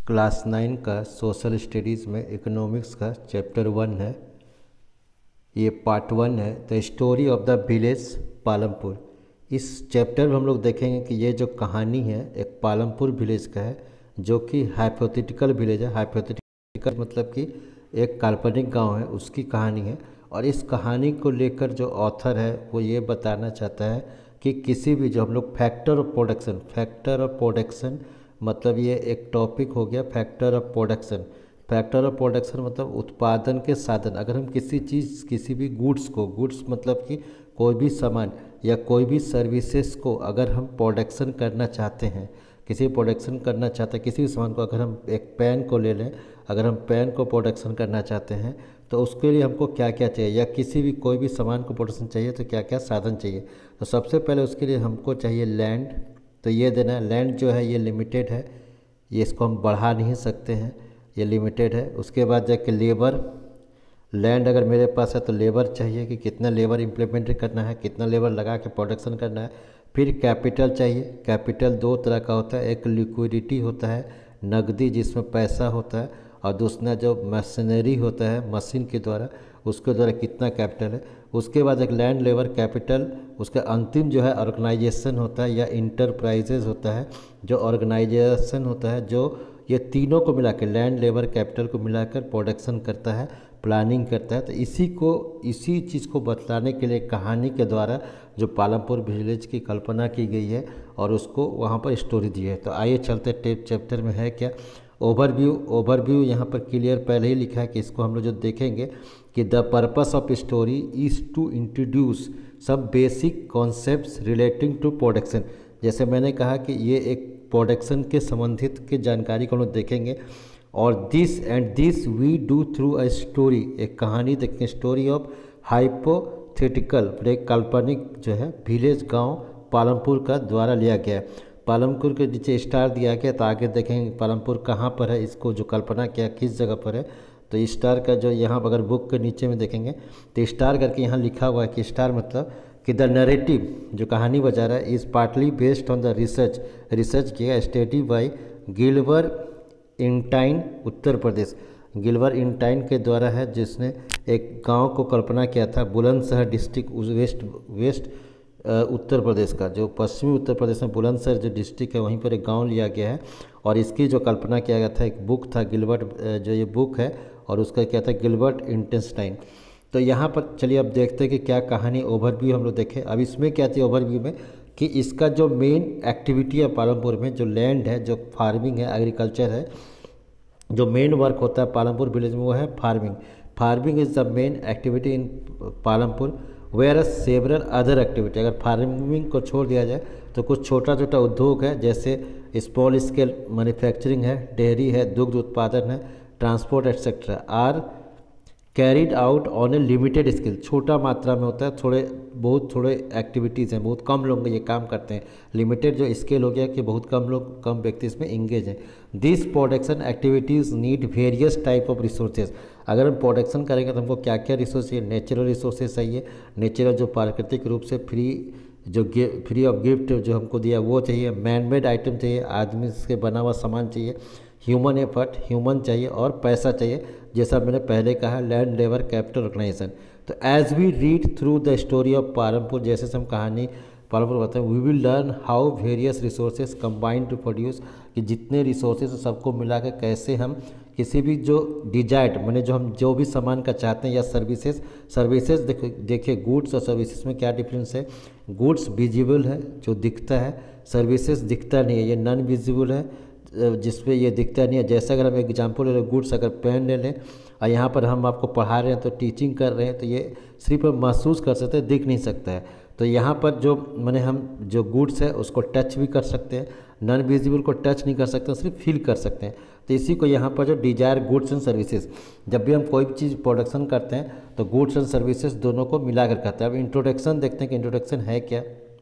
Class 9 का social studies में economics का चैप्टर 1 है। ये पार्ट 1 है, the story of the village Palampur. इस चैप्टर में हम लोग देखेंगे कि ये जो कहानी है एक पालमपुर विलेज का है, जो कि हाइपोथेटिकल विलेज है। हाइपोथेटिकल मतलब कि एक काल्पनिक गांव है, उसकी कहानी है। और इस कहानी को लेकर जो ऑथर है वो ये बताना चाहता है कि किसी भी जो हम लोग फैक्टर ऑफ प्रोडक्शन मतलब ये एक टॉपिक हो गया। फैक्टर ऑफ प्रोडक्शन मतलब उत्पादन के साधन। अगर हम किसी चीज़ किसी भी गुड्स मतलब कि कोई भी सामान या कोई भी सर्विसेज को अगर हम प्रोडक्शन करना चाहते हैं, किसी भी सामान को, अगर हम एक पेन को ले लें, अगर हम पेन को प्रोडक्शन करना चाहते हैं तो उसके लिए हमको क्या क्या चाहिए, या कोई भी सामान को प्रोडक्शन चाहिए तो क्या क्या साधन चाहिए। तो सबसे पहले उसके लिए हमको चाहिए लैंड। तो ये देना, लैंड जो है ये लिमिटेड है, ये इसको हम बढ़ा नहीं सकते हैं, ये लिमिटेड है। उसके बाद जाके लेबर, लैंड अगर मेरे पास है तो लेबर चाहिए कि कितना लेबर इम्प्लीमेंट करना है, कितना लेबर लगा के प्रोडक्शन करना है। फिर कैपिटल चाहिए। कैपिटल दो तरह का होता है, एक लिक्विडिटी होता है नकदी जिसमें पैसा होता है, और दूसरा जो मशीनरी होता है मशीन के द्वारा, उसके द्वारा कितना कैपिटल है। उसके बाद एक लैंड लेबर कैपिटल, उसका अंतिम जो है ऑर्गेनाइजेशन होता है या इंटरप्राइजेज होता है, जो ऑर्गेनाइजेशन होता है जो ये तीनों को मिला के लैंड लेबर कैपिटल को मिलाकर प्रोडक्शन करता है, प्लानिंग करता है। तो इसी चीज़ को बतलाने के लिए कहानी के द्वारा जो पालमपुर विलेज की कल्पना की गई है और उसको वहाँ पर स्टोरी दी है। तो आइए चलते टेप चैप्टर में है क्या। ओवरव्यू यहाँ पर क्लियर पहले ही लिखा है कि इसको हम लोग जो देखेंगे कि the purpose of story is to introduce सब basic concepts relating to production. जैसे मैंने कहा कि ये एक प्रोडक्शन के संबंधित के जानकारी को हम लोग देखेंगे, और this we do through a story, एक कहानी देखेंगे, स्टोरी ऑफ हाइपोथेटिकल, एक काल्पनिक जो है विलेज गांव पालमपुर का द्वारा लिया गया है। पालमपुर के नीचे स्टार दिया गया, तो आगे देखेंगे पालमपुर कहाँ पर है, इसको जो कल्पना किया किस जगह पर है। तो स्टार का जो यहाँ अगर बुक के नीचे में देखेंगे तो स्टार करके यहाँ लिखा हुआ है कि स्टार मतलब कि द नरेटिव जो कहानी बता रहा है is partly based on the research किया study by Gilbert Etienne Uttar Pradesh. Gilbert Etienne के द्वारा है, जिसने एक गांव को कल्पना किया था बुलंदशहर डिस्ट्रिक्ट वेस्ट उत्तर प्रदेश का, जो पश्चिमी उत्तर प्रदेश में बुलंदशहर जो डिस्ट्रिक्ट है वहीं पर एक गांव लिया गया है। और इसकी जो कल्पना किया गया था एक बुक था गिल्बर्ट, जो ये बुक है और उसका क्या था गिल्बर्ट इंटेंस्टाइन। तो यहाँ पर चलिए अब देखते हैं कि क्या कहानी ओवरव्यू हम लोग देखें। अब इसमें क्या थी ओवरव्यू में कि इसका जो मेन एक्टिविटी है पालमपुर में, जो लैंड है, जो फार्मिंग है, एग्रीकल्चर है, जो मेन वर्क होता है पालमपुर विलेज में वो है farming is the main activity in Palampur, where several other activity. अगर फार्मिंग को छोड़ दिया जाए तो कुछ छोटा छोटा उद्योग है, जैसे स्मॉल स्केल मैन्युफैक्चरिंग है, डेयरी है, दुग्ध उत्पादन है, transport etcetera are carried out on a limited skill. छोटा मात्रा में होता है, थोड़े एक्टिविटीज़ हैं, बहुत कम लोग ये काम करते हैं। लिमिटेड जो स्केल हो गया कि बहुत कम व्यक्ति इसमें इंगेज हैं। This production activities need various type of resources. अगर हम प्रोडक्शन करेंगे तो हमको क्या क्या रिसोर्स चाहिए, नेचुरल रिसोर्सेज चाहिए, नेचुरल जो प्राकृतिक रूप से फ्री ऑफ गिफ्ट जो हमको दिया वो चाहिए, मैन मेड आइटम चाहिए, आदमी से बना हुआ सामान चाहिए, ह्यूमन एफर्ट ह्यूमन चाहिए, और पैसा चाहिए, जैसा मैंने पहले कहा लैंड लेबर कैपिटल ऑर्गेनाइजेशन। तो as we read through the story of Palampur, जैसे हम कहानी पालमपुर बताते हैं, we will learn how various resources combine to produce, कि जितने रिसोर्सेज सबको मिला के कैसे हम किसी भी जो डिजायर्ड मैंने जो भी सामान का चाहते हैं, या सर्विसेज देखिए गुड्स और सर्विसेज में क्या डिफरेंस है। गुड्स विजिबल है, जो दिखता है, सर्विसेज दिखता नहीं है, ये नॉन विजिबल है, जिसपे ये दिखता नहीं है। जैसे अगर हम एग्जांपल ले लें, गुड्स अगर पेन ले लें और यहाँ पर हम आपको पढ़ा रहे हैं तो टीचिंग कर रहे हैं, तो ये सिर्फ महसूस कर सकते हैं, दिख नहीं सकता है। तो यहाँ पर जो हम जो गुड्स है उसको टच भी कर सकते हैं, नॉन विजिबल को टच नहीं कर सकते, सिर्फ फील कर सकते हैं। तो इसी को यहाँ पर जो डिजायर गुड्स एंड सर्विसेज, जब भी हम कोई भी चीज़ प्रोडक्शन करते हैं तो गुड्स एंड सर्विसेज दोनों को मिलाकर करते हैं। अब इंट्रोडक्शन देखते हैं कि इंट्रोडक्शन है क्या।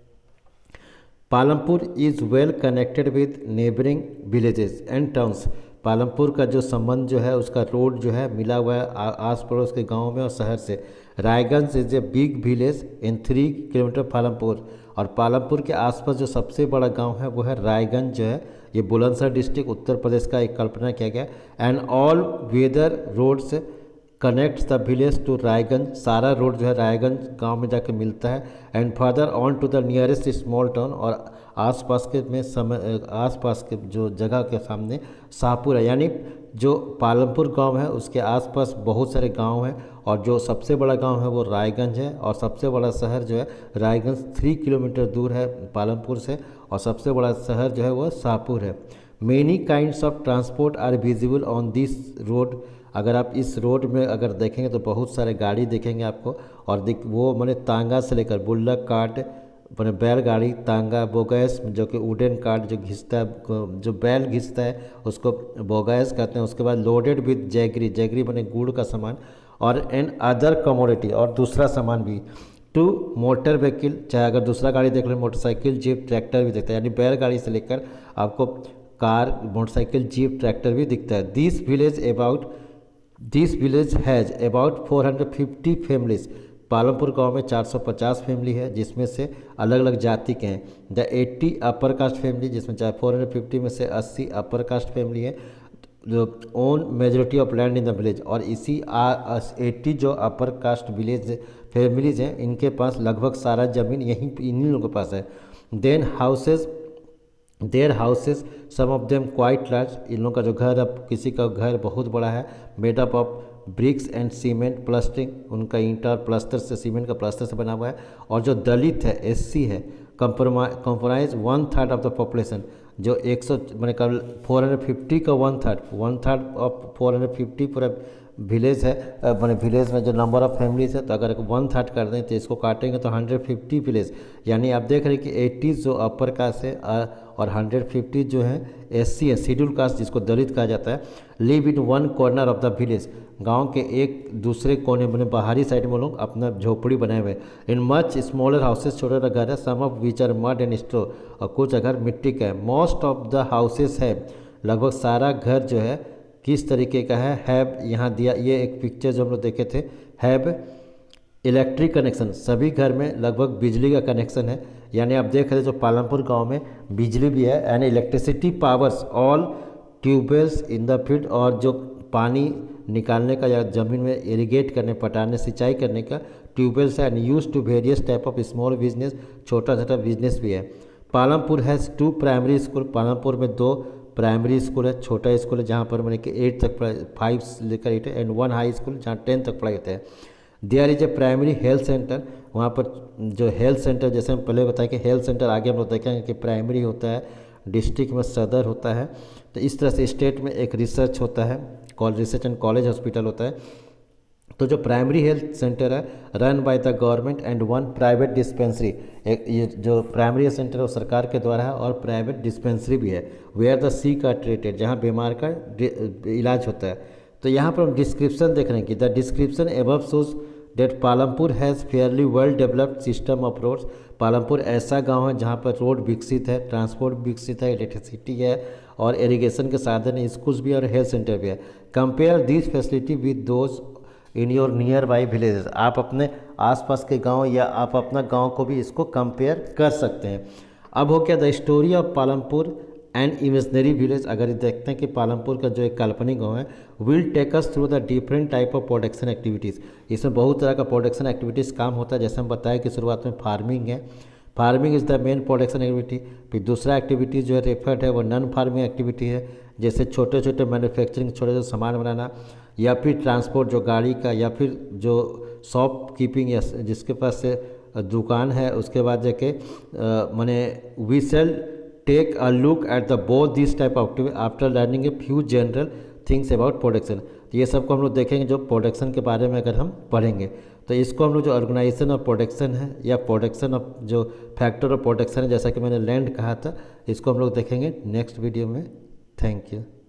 Palampur is well connected with neighbouring villages and towns. Palampur का जो संबंध जो है उसका रोड जो है मिला हुआ है आस पड़ोस के गाँव में और शहर से। Raiganj is a big village in 3 kilometre Palampur, और पालमपुर के आसपास जो सबसे बड़ा गांव है वो है रायगंज, जो है ये बुलंदशहर डिस्ट्रिक्ट उत्तर प्रदेश का एक कल्पना किया गया। And all weather roads connects the village to Raiganj, सारा रोड जो है रायगंज गांव में जाकर मिलता है। And further on to the nearest small town, और आसपास के में आसपास के जो जगह के सामने शाहपुर है, यानी जो पालमपुर गांव है उसके आसपास बहुत सारे गांव हैं, और जो सबसे बड़ा गांव है वो रायगंज है, और सबसे बड़ा शहर जो है रायगंज 3 किलोमीटर दूर है पालमपुर से, और सबसे बड़ा शहर जो है वो शाहपुर है। Many kinds of transport are visible on this road, अगर आप इस रोड में अगर देखेंगे तो बहुत सारे गाड़ी देखेंगे आपको, और वो मैंने तांगा से लेकर बुल्लक कार्ट, मैंने बैलगाड़ी, तांगा, बोगैस जो कि वुडन कार्ट जो घिसता है, जो बैल घिसता है उसको बोगैस कहते हैं। उसके बाद लोडेड विद जैगरी, जैगरी मैंने गुड़ का सामान, और एन अदर कमोडिटी, और दूसरा सामान भी। टू मोटर व्हीकल, चाहे अगर दूसरा गाड़ी देख लें मोटरसाइकिल, जीप, ट्रैक्टर भी दिखता है, यानी बैलगाड़ी से लेकर आपको कार, मोटरसाइकिल, जीप, ट्रैक्टर भी दिखता है। This village has about 450 families, Palampur गांव में 450 फैमिली है, जिसमें से अलग अलग जाति के हैं। द 80 अपर कास्ट फैमिली, जिसमें 450 में से 80 अपर कास्ट फैमिली है, जो own majority of land in the village, और इसी 80 जो अपर कास्ट विलेज फैमिलीज हैं इनके पास लगभग सारा ज़मीन इन्हीं लोगों के पास है। Then their houses some of them quite large, इन लोगों का जो घर, अब किसी का घर बहुत बड़ा है, made up of bricks and cement plastering, उनका ईंटा और प्लास्टर से, सीमेंट का प्लास्टर से बना हुआ है। और जो दलित है, एससी है, कंप्रोमाइज 1/3 ऑफ द पॉपुलेशन, जो 100 मैंने कल 450 का 1/3 ऑफ 450 पूरा विलेज है, मैंने विलेज में जो नंबर ऑफ फैमिलीज है, तो अगर 1/3 कर दें तो इसको काटेंगे तो 150 विलेज, यानी आप देख रहे हैं कि 80 जो अपर कास्ट है और 150 जो है एससी है, शेड्यूल कास्ट जिसको दलित कहा जाता है, live in one corner of the village, गांव के एक दूसरे कोने में बाहरी साइड में लोग अपना झोपड़ी बनाए हुए। इन मच स्मॉलर हाउसेज, छोटे छोटे घर है, some of which are mud and straw, और कुछ घर मिट्टी का है। मोस्ट ऑफ द हाउसेज है, लगभग सारा घर जो है किस तरीके का है, हैव, यहाँ दिया, ये एक पिक्चर जो हम लोग देखे थे, हैव इलेक्ट्रिक कनेक्शन, सभी घर में लगभग बिजली का कनेक्शन है, यानी आप देख रहे हैं जो पालमपुर गांव में बिजली भी है। And electricity powers all tubewells in the field, और जो पानी निकालने का या ज़मीन में इरिगेट करने, पटाने, सिंचाई करने का ट्यूबवेल्स है। And use to various type of small business, छोटा छोटा बिजनेस भी है। Palampur has 2 primary school, Palampur में 2 प्राइमरी स्कूल है, छोटा स्कूल है जहाँ पर मैंने कि 8 तक पढ़ाई, 5 से लेकर 8, एंड 1 हाई स्कूल जहाँ 10 तक पढ़ाई होता है। There is a primary health centre, वहाँ पर जो हेल्थ सेंटर, जैसे हम पहले बताया कि हेल्थ सेंटर आगे हम लोग देखेंगे कि प्राइमरी होता है, डिस्ट्रिक्ट में सदर होता है, तो इस तरह से स्टेट में एक रिसर्च होता है, रिसर्च एंड कॉलेज हॉस्पिटल होता है। तो जो प्राइमरी हेल्थ सेंटर है run by the government and 1 private dispensary, एक ये जो प्राइमरी हेल्थ सेंटर है वो सरकार के द्वारा है, और प्राइवेट डिस्पेंसरी भी है, where the sick are treated, जहाँ बीमार का इलाज होता है। तो यहाँ पर हम डिस्क्रिप्शन देख रहे हैं कि the description above shows that Palampur has fairly well developed system of roads, Palampur ऐसा गांव है जहाँ पर रोड विकसित है, ट्रांसपोर्ट विकसित है, इलेक्ट्रिसिटी है, और इरिगेशन के साधन है, स्कूल्स भी और हेल्थ सेंटर भी है। Compare this facility with those in your nearby villages, आप अपने आसपास के गांव या आप अपना गांव को भी इसको कंपेयर कर सकते हैं। अब हो गया the story of Palampur and imaginary village, अगर देखते हैं कि पालमपुर का जो एक काल्पनिक गांव है, will take us through the different type of production activities, इसमें बहुत तरह का प्रोडक्शन एक्टिविटीज़ काम होता है। जैसे हम बताया कि शुरुआत में फार्मिंग है, farming is the main production activity. फिर दूसरा एक्टिविटी जो है रेफर्ड है वो नॉन फार्मिंग एक्टिविटी है, जैसे छोटे छोटे मैन्युफैक्चरिंग, छोटे छोटे सामान बनाना, या फिर ट्रांसपोर्ट जो गाड़ी का, या फिर जो शॉप कीपिंग या जिसके पास से दुकान है, उसके बाद जाके मैंने we shall take a look at the both this type of activity after learning a few general things about production. तो ये सबको हम लोग देखेंगे जो प्रोडक्शन के बारे में अगर हम पढ़ेंगे, तो इसको हम लोग जो ऑर्गेनाइजेशन ऑफ प्रोडक्शन है या प्रोडक्शन ऑफ जो फैक्टर ऑफ प्रोडक्शन है, जैसा कि मैंने लैंड कहा था, इसको हम लोग देखेंगे नेक्स्ट वीडियो में। Thank you.